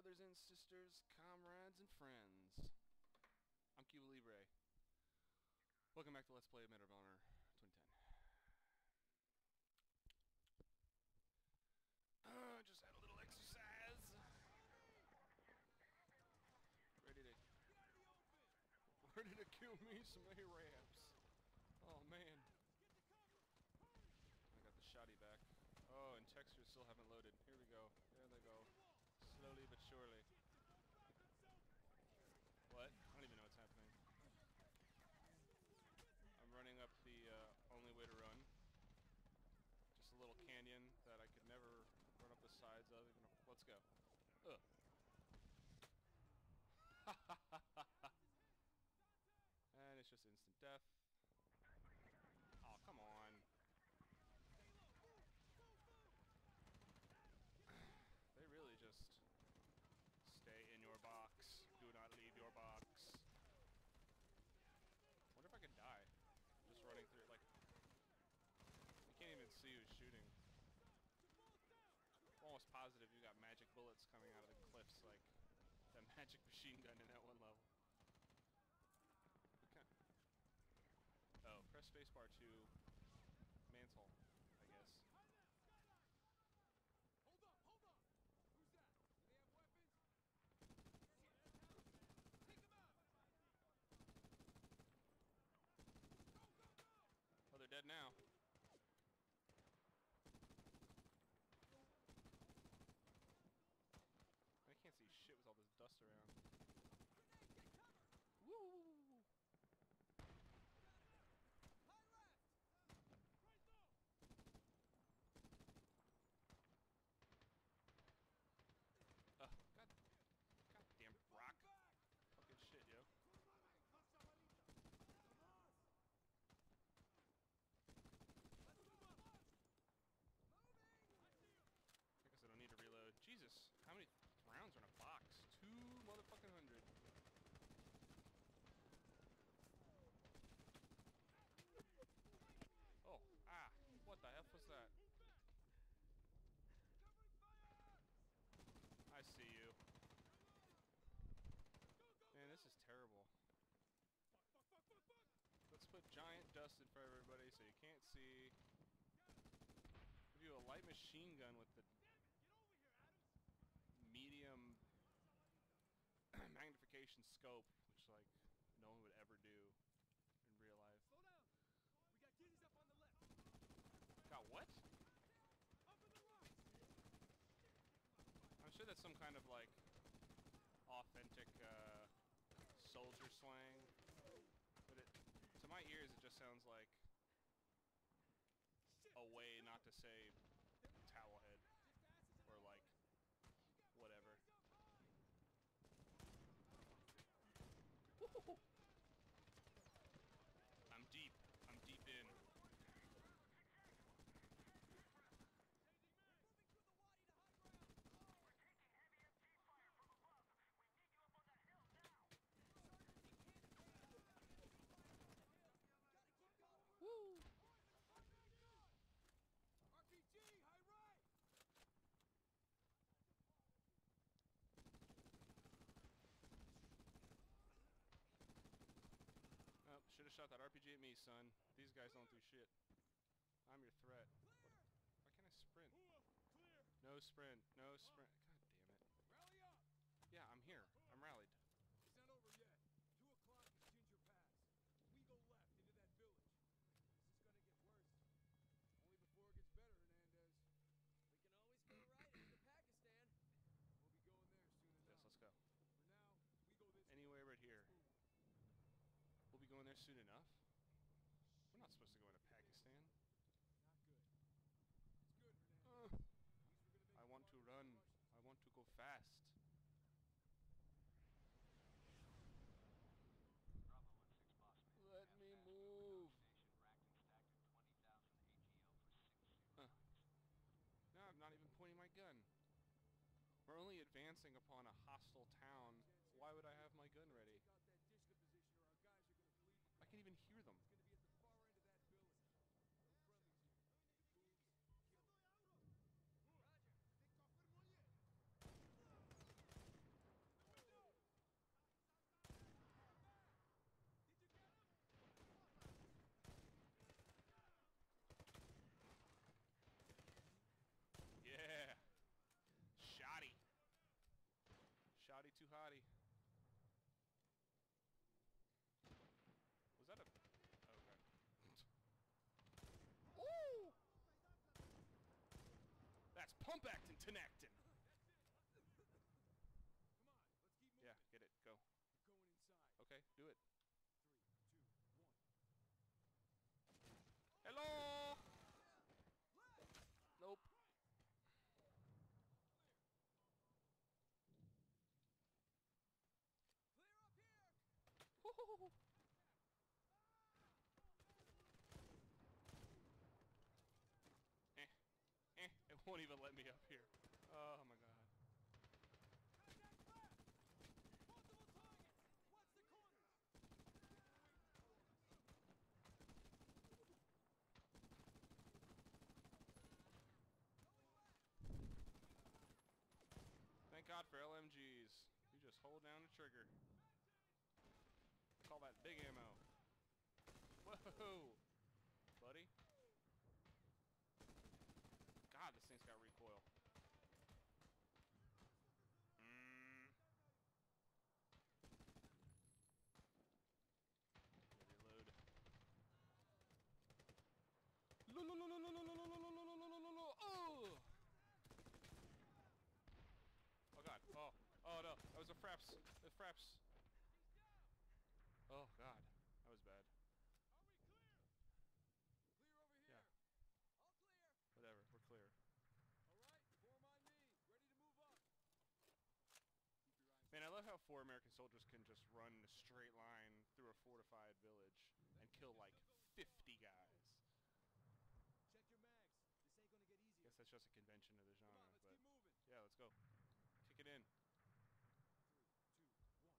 brothers and sisters, comrades and friends. I'm Cuba Libre. Welcome back to Let's Play Medal of Honor 2010. Just had a little exercise. Ready to kill me some Arabs. Oh man. I got the shotty back. Oh, and textures still haven't loaded. Here we go. There they go. Slowly but surely. What? I don't even know what's happening. I'm running up the only way to run. Just a little canyon that I could never run up the sides of. Even if, let's go. Ugh. And it's just instant death. Oh, come on. They really just stay in your box. Do not leave your box. Wonder if I could die. Just running through it, like, you can't even see who's shooting. I'm almost positive you got magic bullets coming out of the cliffs, like that magic machine gun in that one level. Okay. Oh, press spacebar to mantle, I guess. Hold up! Who's that? Do they have weapons? Take them out! Go! Oh, they're dead now. I can't see shit with all this dust around. Grenade, get cover! Woo! High left! Right though! Goddamn rock. Fucking shit, yo. I guess I don't need to reload. Jesus, how many rounds are in a box? 2 motherfucking hundred. Oh, what the F was that? I see you. Man, this is terrible. Let's put giant dust in front of everybody so you can't see. Give you a light machine gun with the medium magnification scope, which, like, no one would ever do in real life. Slow down! We got kiddies up on the left! Got what? Up in the rocks! I'm sure that's some kind of, like, authentic soldier slang, but to my ears it just sounds like a way not to say towel head or, like, whatever. Woo-hoo-hoo. I'm deep in. Woo! RPG, high right! Oh, should have shot that RPG at me, son. These guys don't do shit. I'm your threat. Why can't I sprint? Clear! No sprint. No sprint. God damn it. Rally up! Yeah, I'm here. I'm rallied. It's not over yet. 2 o'clock is Ginger Pass. We go left into that village. This is gonna get worse. Only before it gets better, Hernandez. We can always go right into Pakistan. We'll be going there soon enough. Yes, let's go. For now, we go this Anywhere way. but here. We'll be going there soon enough. We're not supposed to go into Pakistan. Not good. It's good, Hernandez. At least we're gonna make I want to progress run. with Russians. I want to go fast. Let me move. No, I'm not even pointing my gun. We're only advancing upon a hostile town. Why would I have my gun ready? Take out that Dishka position or our guys are gonna flee. I can't even hear them. It's gonna be at the far end of that village. No friendlies here. If it moves, kill it. Roger. too hotty. Was that a... Okay. Ooh! That's pump actin' tenactin'! Come on, let's keep moving. Yeah, get it. Go. We're going inside. Okay, do it. 3, 2, 1. Hello! Nope. Clear up here! Woo-hoo-hoo-hoo. It won't even let me up here. Oh my god. Contact fire! Multiple targets! Watch the corners! Thank God for LMGs. You just hold down the trigger. I call that big ammo. Whoa! Buddy. God, this thing's got recoil. Reload. Oh! Oh god. Oh. Oh no. That was a fraps. The fraps. Oh god. That was bad. Are we clear? Clear over here. Yeah. All clear! Whatever. We're clear. All right, form on me. Ready to move up. Keep your eyes. Man, I love how 4 American soldiers can just run in a straight line through a fortified village and kill like 50 guys. Check your mags. This ain't gonna get easier. Guess that's just a convention of the genre, Come on, let's but keep moving. yeah, let's go. Kick it in. 3, 2, 1.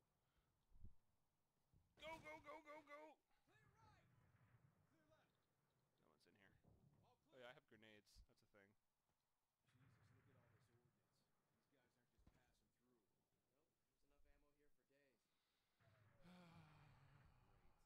Go, go, go, go, go! Clear right! Clear left. No one's in here. All Oh clear. yeah, I have grenades. That's a thing. Jesus, look at all this ordnance. These guys aren't just passing through. Nope, there's enough ammo here for days. Great.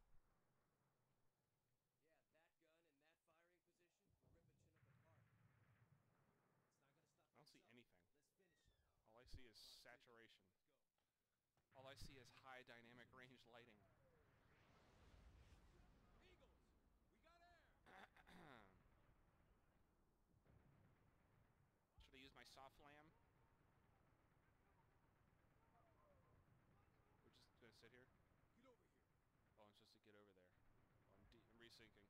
Yeah, that gun in that firing position would rip a Chinook apart. It's not gonna stop. I don't see us up. anything. Let's finish it. All I see is saturation. Let's go. All I see is high dynamic range lighting. Eagles, we got air. Should I use my soft lamb? We're just gonna sit here. Get over here. Oh, it's just to get over there. Oh, I'm resyncing.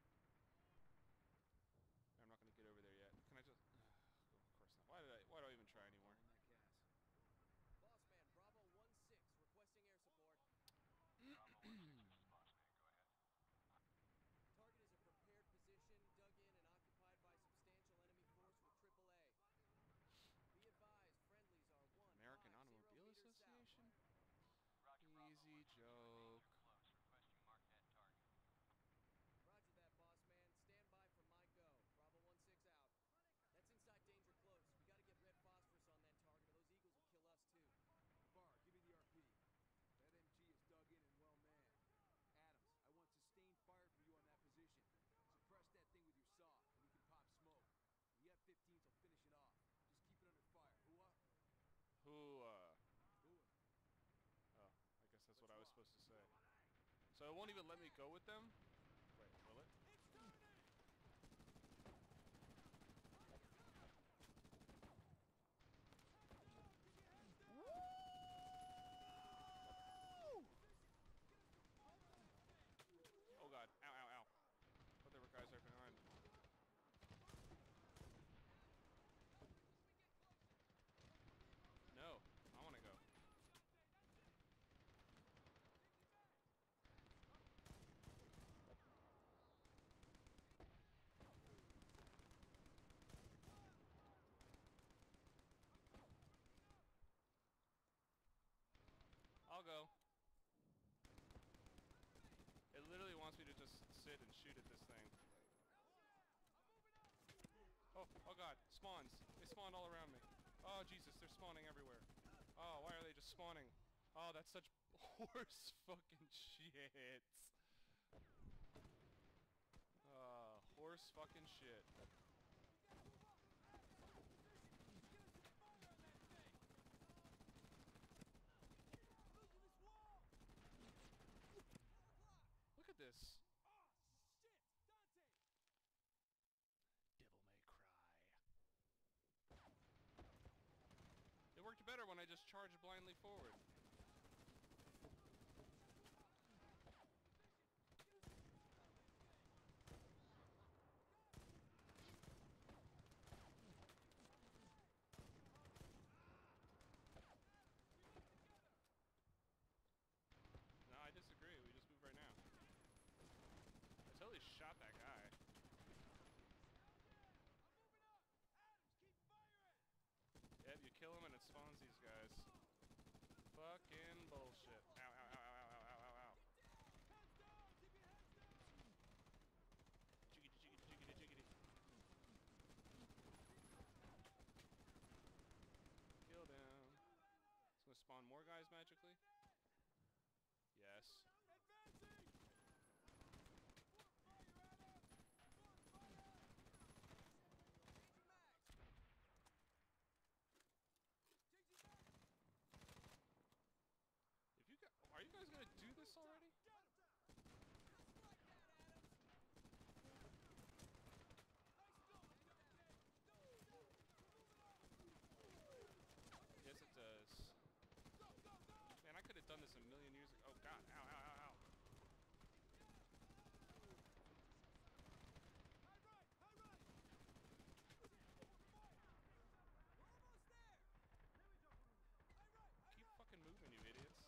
I'm not gonna get over there yet. Can I just? Oh, of course not. Why do I even try anymore? On that gas. Boss man, Bravo 1-6, requesting air support. Bravo 1-6, this is Bossman. Go ahead. Target is a prepared position, dug in and occupied by substantial enemy force with AAA. Be advised, friendlies are 150 American Automobile meters Association? Roger, Bravo Easy 1-6, joke. close. Requesting mark that target. South. Roger that, boss man. Stand by for my go. Bravo 1-6 out. That's inside danger close. We gotta get red phosphorus on that target or those eagles will kill us too. Bar, give me the RP. That MG is dug in and well manned. Adams, I want sustained fire from you on that position. Suppress that thing with your saw, and we can pop smoke. The F-15s will finish it off. Just keep it under fire. Hooah? Hooah. Hooah. Oh, I guess that's what I was supposed to say. So it won't even let me go with them? Wait, will it? Oh god. Ow, ow, ow. Thought there were guys right behind. No, I want to go. I'll go. It literally wants me to just sit and shoot at this thing. Oh, oh god, spawns. They spawned all around me. Oh Jesus, they're spawning everywhere. Oh, why are they just spawning? Oh, that's such horse fucking shit. Horse fucking shit. just charged blindly forward. No, I disagree. We just moved right now. I totally shot that guy. Yep, you kill him and it spawns these guys. Fucking bullshit. Ow, ow, ow, ow, ow, ow, ow, ow. Jiggity, jiggity, jiggity, jiggity. Kill them. It's gonna spawn more guys magically? Yes. If you guys, are you guys gonna do this already? Yes, it does. Man, I could have done this a million years ago. Oh god, ow, ow, ow, ow. Keep fucking moving, you idiots.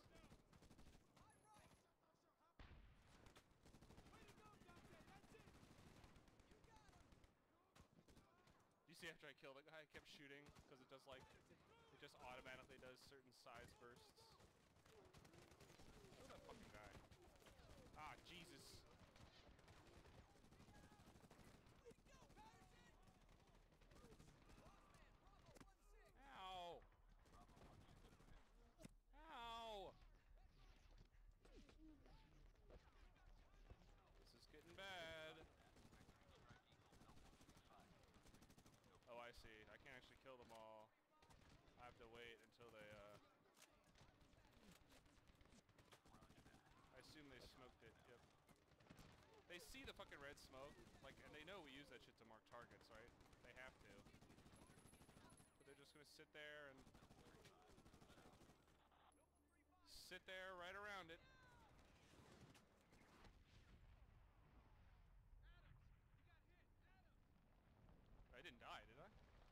You see after I killed the guy, I kept shooting because it does like, it just automatically does certain size bursts. Kill that fucking guy. Ah, Jesus. Ow. Ow. This is getting bad. Oh, I see. I can't actually kill them all. I have to wait until they, I assume they smoked it, yep. They see the fucking red smoke, like, and they know we use that shit to mark targets, right? They have to. But they're just gonna sit there and... sit there right around it. I didn't die, did I?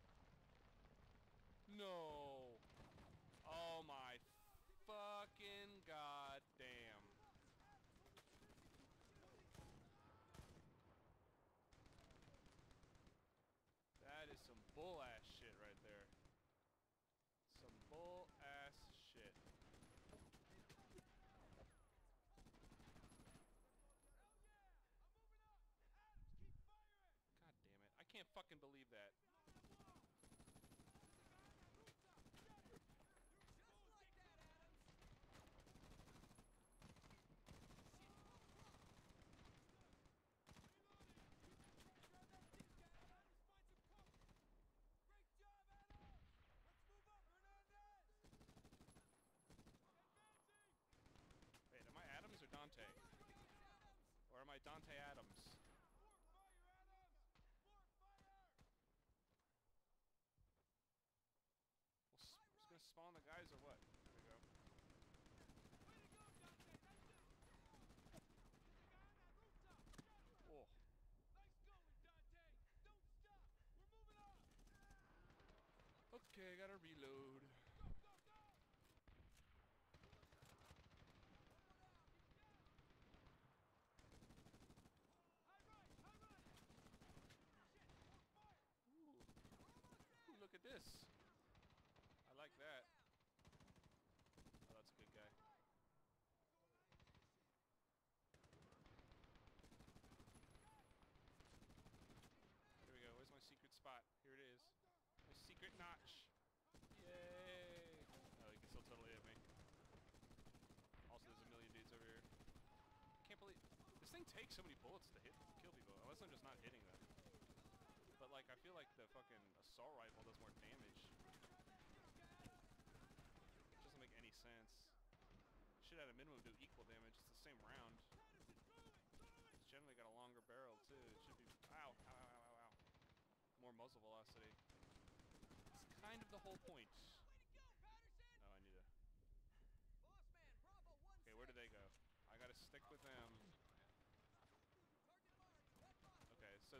No. Oh my fucking goddamn. That is some bull ass shit right there. Some bull ass shit. God damn it. I can't fucking believe that. Wait, am I Adams or Dante? Or am I Dante Adams? Well, it's gonna spawn the guys or what? There we go. Oh. Okay, I gotta reload. Ooh. Ooh, look at this. I like that. Oh, that's a good guy. Here we go. Where's my secret spot? Here it is. My secret notch. Yay! Oh, you can still totally hit me. Also, there's a million dudes over here. Can't believe this thing takes so many bullets to kill people. Unless I'm just not hitting them. But like, I feel like the fucking assault rifle does more damage. It doesn't make any sense. Should at a minimum do equal damage. It's the same round. It's generally got a longer barrel too. It should be. Ow! Ow! Ow! Ow! Ow! More muzzle velocity. It's kind of the whole point.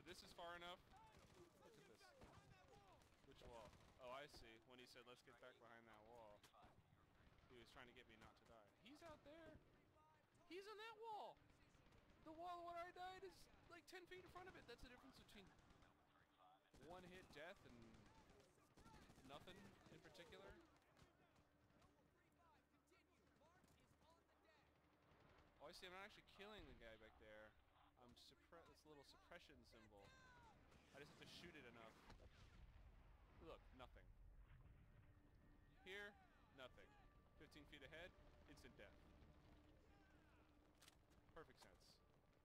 this is far enough. Look at this. Which wall? Oh, I see. When he said, let's get back behind that wall, he was trying to get me not to die. He's out there. He's on that wall. The wall where I died is like 10 feet in front of it. That's the difference between one-hit death and nothing in particular. Oh, I see. I'm not actually killing the guy back there. I'm this little suppression symbol. I just have to shoot it enough. Look, nothing. Here, nothing. 15 feet ahead, instant death. Perfect sense.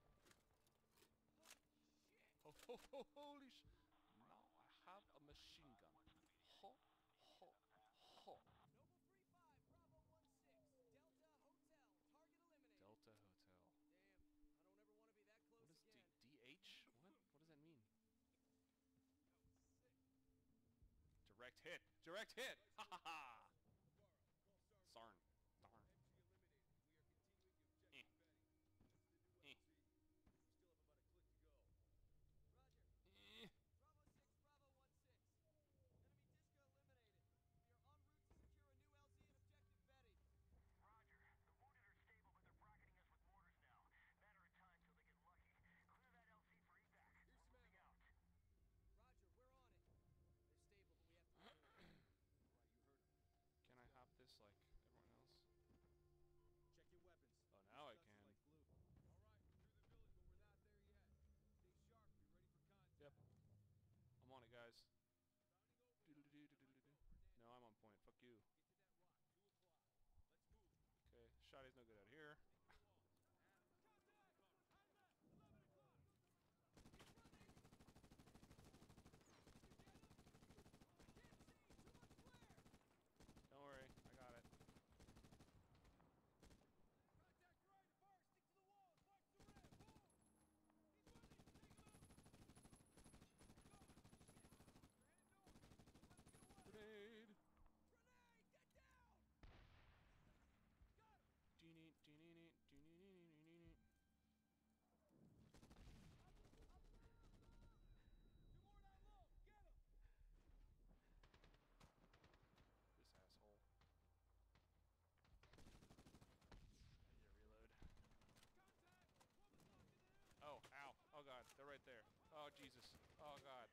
Oh, ho, ho, holy sh... Now I have a machine gun. Ho, ho, ho. Noble 3-5, Bravo 1-6, Delta Hotel, target eliminated. Delta Hotel. Damn, I don't ever want to be that close What is again. DH? What does that mean? That was sick. Direct hit! Direct hit! Ha ha ha! Navarro, call Sarn. Sergeant. Darn. MG eliminated. We are continuing the objective Betty. That's the new Eh. LZ. We still have about a click to go. Roger. Eh. Bravo 6, Bravo 1-6. Enemy Disco eliminated. We are en route to secure a new LZ and objective Betty. Roger. The wounded are stable, but they're bracketing us with mortars now. Matter of time till they get lucky. Clear that LZ for evac. Here's some Moving ammo. out. Roger, we're on it. They're stable, but we have to move. Right, you heard him. Can I hop this like everyone else? Check your weapons. Oh, now I This dust is can. like glue. All right, we're through the village, but we're not there yet. Stay sharp. Be ready for contact. Yep. I'm on it, guys. Sounding over. Doodle-doo-doo-doo-doo-doo. No, I'm on point. Fuck you. Get to that rock. 2 o'clock. Let's move. Okay, shotty's no good out here. Take the wall. Contact! High left. 11 o'clock. Don't worry, I got it. Contact right. Fire. Stick to the walls. March the red. Move. He's running. Take him out. Go. Shit. They're headed north. Let us get away. Grenade! Grenade, get down! Got him. Dee-nee. Two more down low. Get him. This asshole. Yeah, reload. Contact. Woman locked in the Oh, ow. Oh god, they're right there. Oh Jesus. Oh god.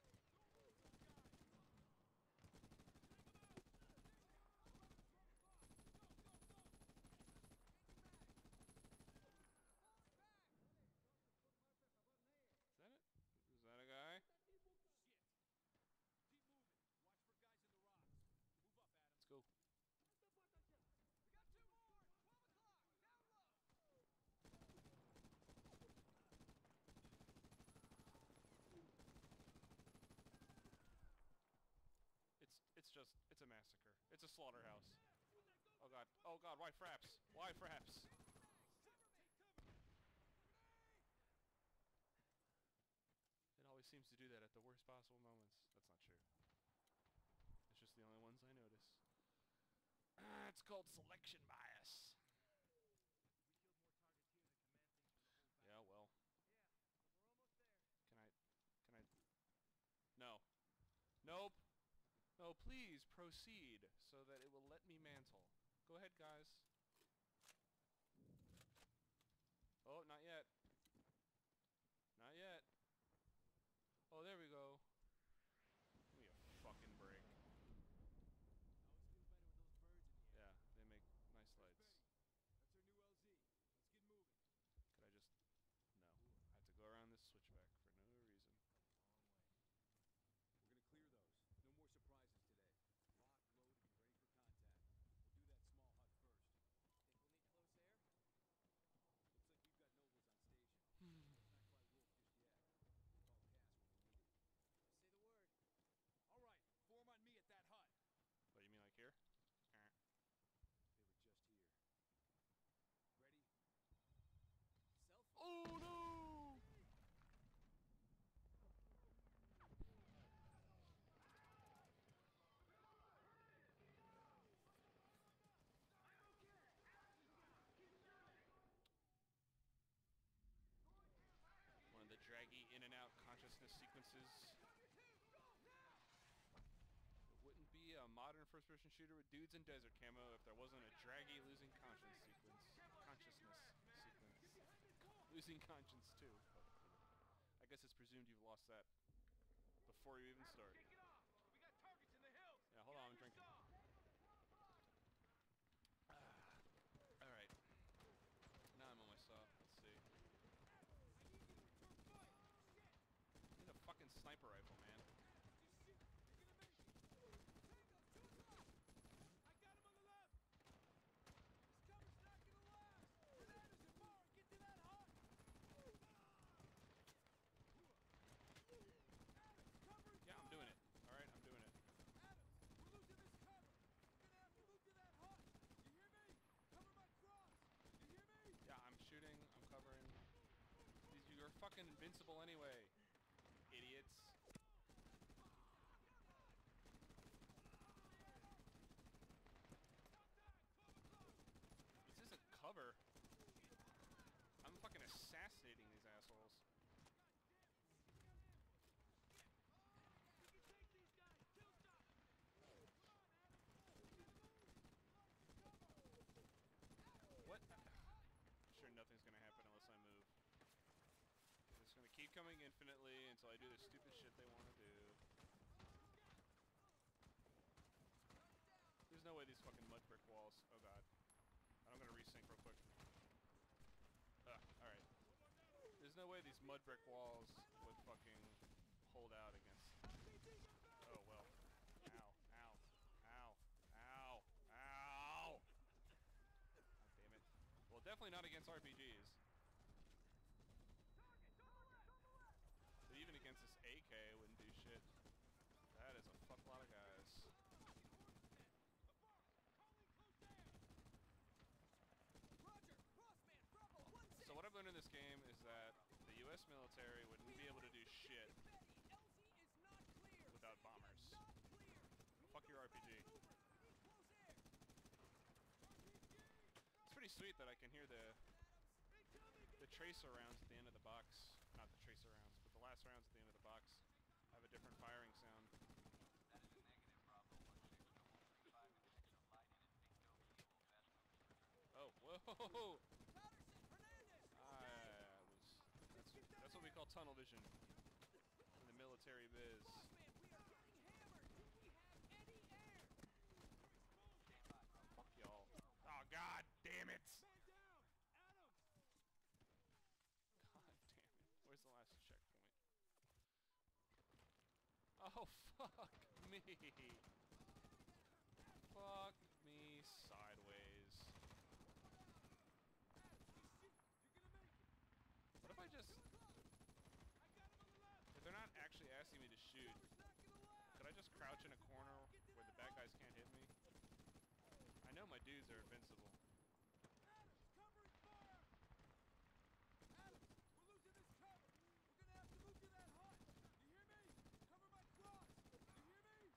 Is that it? Is that a guy? Shit. Keep moving. Watch for guys in the rocks. Move up, Adam. Let's go. We got 2 more! 12 o'clock! Down low! It's a massacre. It's a slaughterhouse. Oh god. Oh god, why fraps? Why fraps? It always seems to do that at the worst possible moments. That's not true. It's just the only ones I notice. It's called selection bias. We killed more targets here than command things for the whole battle. Yeah, well. Yeah, but we're almost there. Can I? No. Nope. No, please proceed so that it will let me mantle. Go ahead, guys. Oh, not yet. Not yet. Oh, there we go. Give me a fucking break. I always feel better with those birds in the air. Yeah, they make nice Betty, lights. that's our new LZ. Let's get moving. Could I just... No. I have to go around this switchback for no reason. Long way. We're gonna clear those. No more surprises today. Lock, load, and be ready for contact. We'll do that small hut first. Think we'll need close air? Looks like we've got nobles on station. is... It wouldn't be a modern first-person shooter with dudes in desert camo if there wasn't a draggy losing conscience sequence. Consciousness sequence. Losing conscience too. But, you know, I guess it's presumed you've lost that before you even start. Kick it off. We got targets in the hills. Yeah, hold on, I'm drinking. Alright. Now I'm on my saw. Let's see. I need a fucking sniper rifle, man. I got him on the left. This cover's not gonna last. Bananas and more. Get to that hut. Adams, cover is Yeah, I'm gone. doing it. Alright, I'm doing it. Adams, we're losing this cover. We're gonna have to move to that hut. You hear me? Cover my cross. You hear me? Yeah, I'm shooting. I'm covering. You're fucking invincible anyway. Idiots. This isn't cover. I'm fucking assassinating these assholes. What? I'm sure nothing's gonna happen unless I move. They're just gonna keep coming infinitely until I do the stupid shit they want to do. There's no way these fucking mud brick walls. Oh god. I'm gonna resync real quick. Alright. There's no way these mud brick walls would fucking hold out against. Oh well. Ow. Ow. Ow. Ow. Ow! God damn it. Well, definitely not against RPGs. But even against this AK, it wouldn't do shit. That is a fuck lot of guys. So what I've learned in this game is that the U.S. military wouldn't be able to do shit without bombers. Fuck your RPG. It's pretty sweet that I can hear the tracer rounds at the end of the box. Not the tracer rounds, but the last rounds at the end of the box have a different firing sound. That is a negative, Bravo 16. No 135 indicates a light and bingo fuel. Fast moving. Oh, whoa! Let's get that That's what we call tunnel vision in the military biz. Fuck y'all. Oh god damn it! God damn it. Where's the last checkpoint? Oh fuck me. Fuck me sideways. What if I just... If they're not actually asking me to shoot, could I just crouch in a corner where the bad guys can't hit me? I know my dudes are invincible. cover and fire. Adams, we're losing this cover. We're gonna have to move to that hut. You hear me? Cover my cross. You hear me?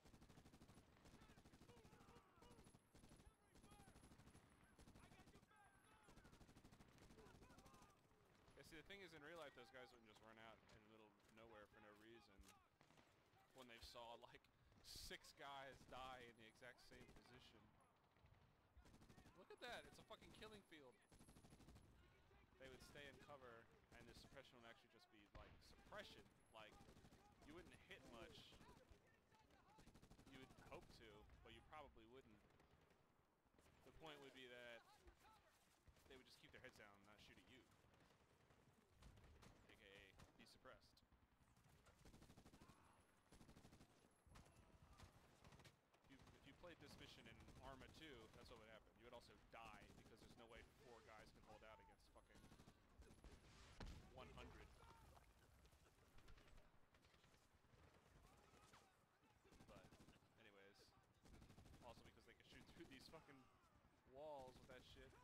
I got your back. Yeah, see, the thing is, in real life, those guys wouldn't just run out in the middle of nowhere for no reason. When they saw, like, 6 guys die in the exact same position. Look at that, it's a fucking killing field. They would stay in cover, and the suppression would actually just be, like, suppression. Like, you wouldn't hit much. You would hope to, but you probably wouldn't. The point would be that they would just keep their heads down and not shoot at you. AKA, be suppressed. If you played this mission in Arma 2, that's what would happen. You would also die because there's no way 4 guys can hold out against fucking 100. But, anyways, also because they can shoot through these fucking walls with that shit.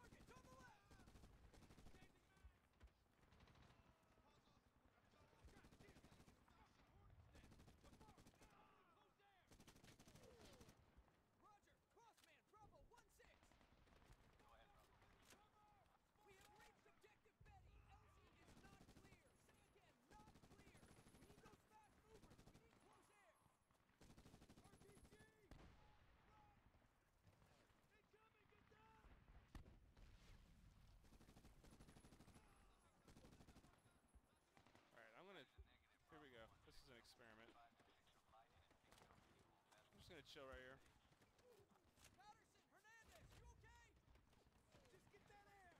just gonna chill right here. Patterson, Hernandez, you okay? Just get that air!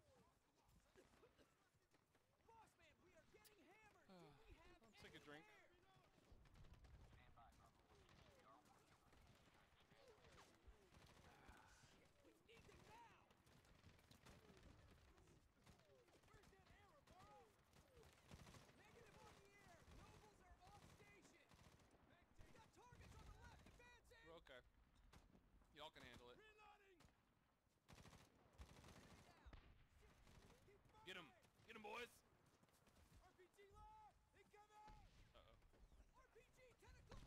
Boss man, we are getting hammered. Do we have I'll any take a drink. air? Stand by, Bravo 1-6. We are working on it. Shit, we need them now. Where's that arrow, Burrow? Negative on the air. Nobles are off station. We got targets on the left advancing. We're okay. Y'all can handle it. Reloading! Enemy down. Keep firing! Get him! Get him, boys! RPG live! Incoming! Uh-oh. RPG tentacle.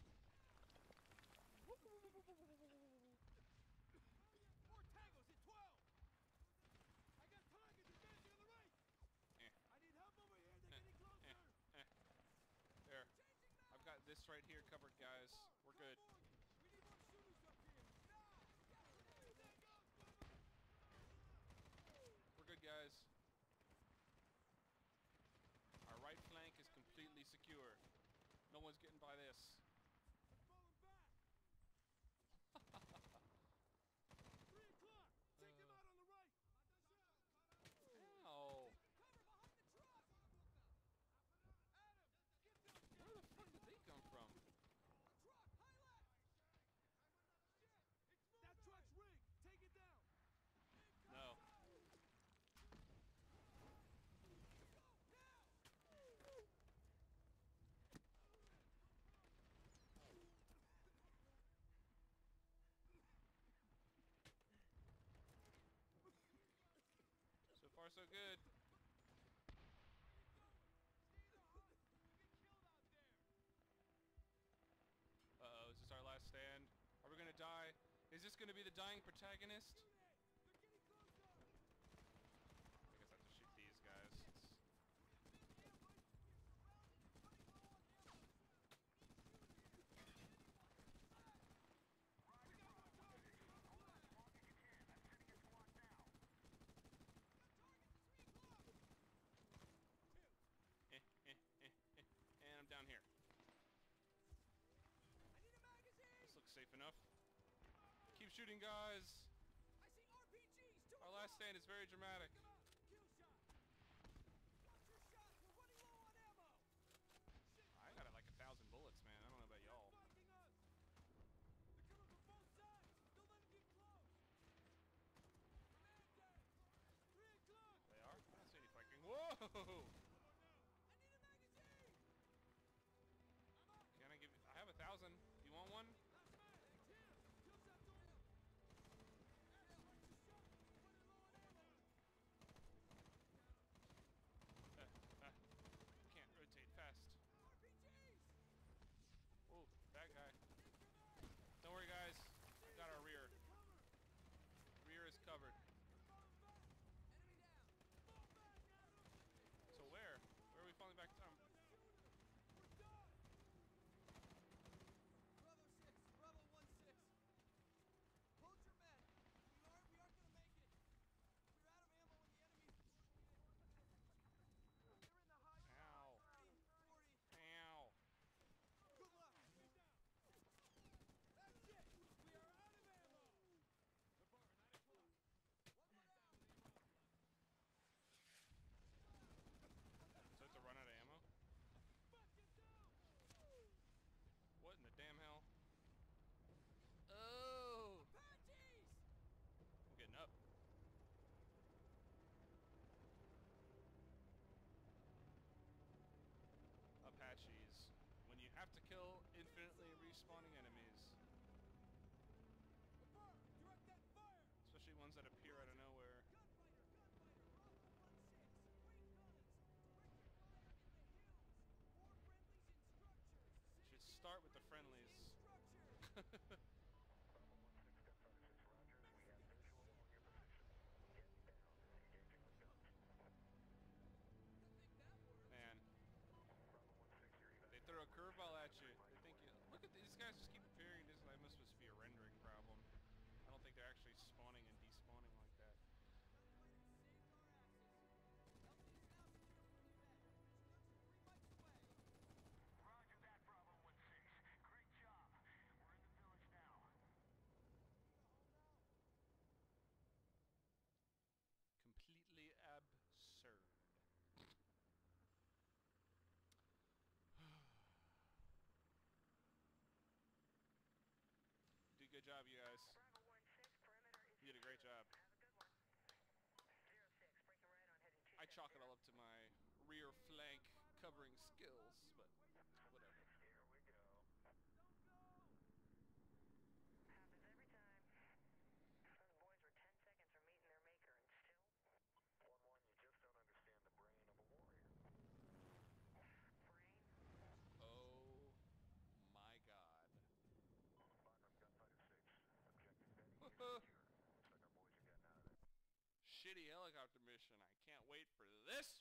More tangos at 12! I got targets advancing on the right! Eh. I need help over here, they're getting closer! There. I've got this right here covered, guys. We're good. We need more shooters up here! We're good, guys. Our right flank is completely secure. No one's getting by this. They're falling back! 3 o'clock! Take them out on the right! Ow. Cover behind the truck. Adam! Get those Where the fuck did they come from? Truck, high left. That truck's rigged! Take it down! No. Go now. So far, so good. Uh-oh, is this our last stand? Are we gonna die? Is this gonna be the dying protagonist? They're getting closer! I guess I have to shoot these guys. And I'm down here. I need a magazine. This looks safe enough. Keep shooting, guys. I see RPGs. Two Our last stand is very dramatic. Kill shot! Watch your shot. We're running low on ammo. I got like 1,000 bullets, man. I don't know about y'all. Marking us! They're coming from both sides! Don't let them get close! Commander! 3 o'clock! They are? I don't see any fighting. Whoa! I need a magazine! Can I give you? I have 1,000. You want one? Last man! Here! Kill shot's over! Adam, watch your shot! We're running low on ammo! Can't rotate fast. RPGs. Oh, that guy. Don't worry, guys. I got our rear. Rear is covered. Enemy down. So where? Where are we falling back down? We're done! Bravo 6, Bravo 1-6. Hold your men. We aren't gonna make it. We're out of ammo and the enemy. They're in the high. Ow. 40. Ow. Good luck. That's it! We are out of ammo! The bar, 9 o'clock. One more down. So I have to run out of ammo? Fuck him down! What in the damn hell? Oh! Apaches. I'm getting up. Apaches. When you have to kill infinitely respawning enemies. The bar, direct that fire! Especially ones that appear out of nowhere. Gunfighter, Bravo 1-6. Great guns. Directed fire in the hills. More friendlies in structures. Should start with the friendlies. Structures. I think that worked. Man. They throw a curveball at you. They think you. Look at these guys just keep appearing. job, you guys. Bravo 1-6, perimeter is You did a great secure. job. Have a good one. 0-6, breaking right on heading 270. I chalk it all up to my rear flank covering skills, but whatever. Here we go. Happens every time. Those boys were 10 seconds from meeting their maker and still... 1-1, you just don't understand the brain of a warrior. Brain? Oh my god. Bagram, gunfighter 6. Objective Betty is secure. Looks like our boys are getting out of there. Shitty helicopter mission. I can't wait for this